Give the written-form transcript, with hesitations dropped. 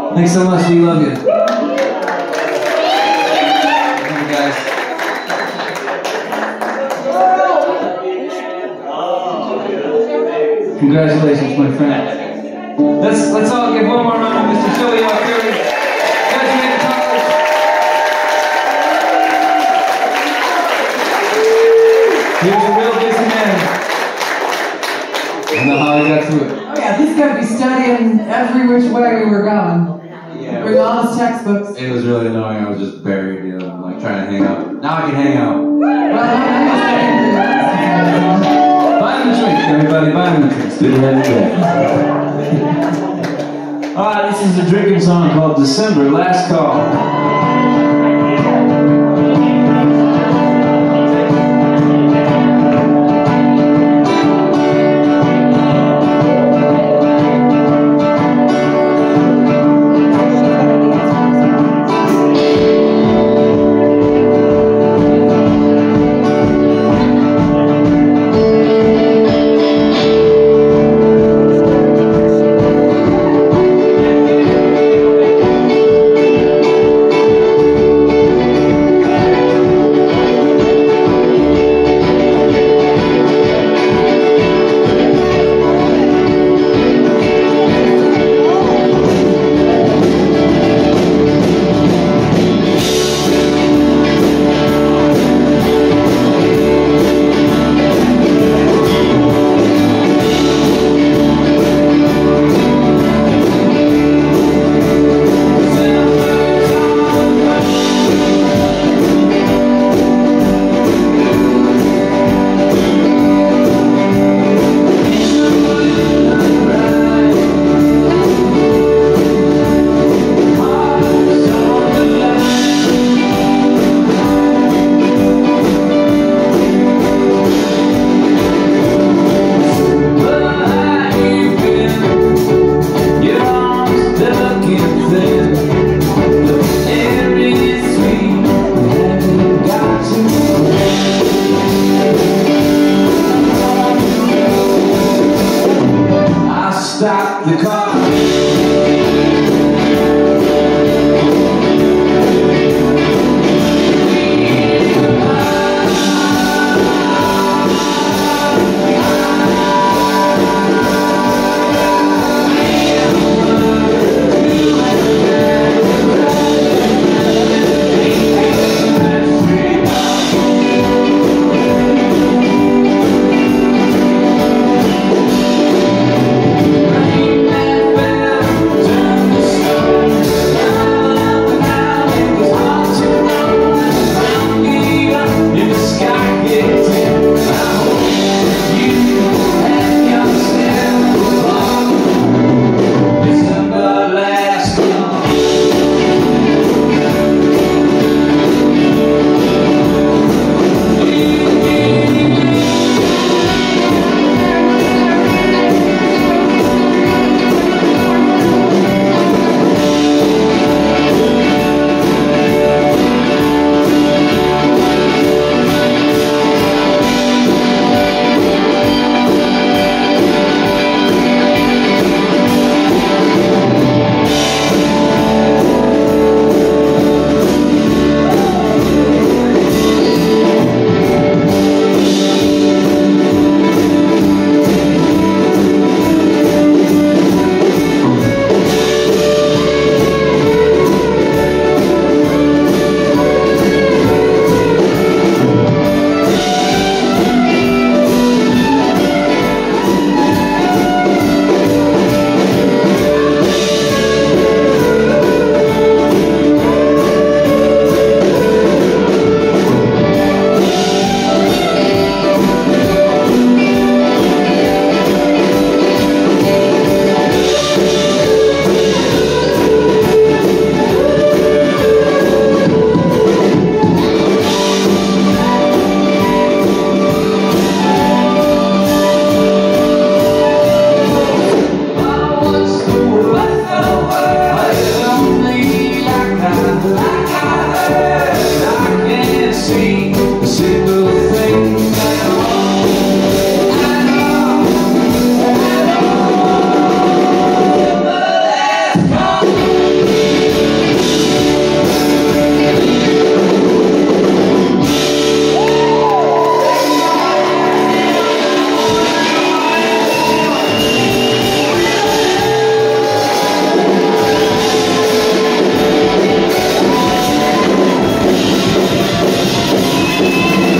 Thanks so much, we love you. Thank you, guys. Congratulations, my friend. Let's all give one more round of Mr. Joey Arcuri. Graduated college. He was a real busy man. I don't know how he got through it. Oh yeah, this guy be studying every which way we were going. Yeah. Bring all his textbooks. It was really annoying. I was just buried, you know, like trying to hang out. Now I can hang out. Buy him a drink, everybody. Buy him a drink. Didn't have to. Alright, this is a drinking song called December, Last Call.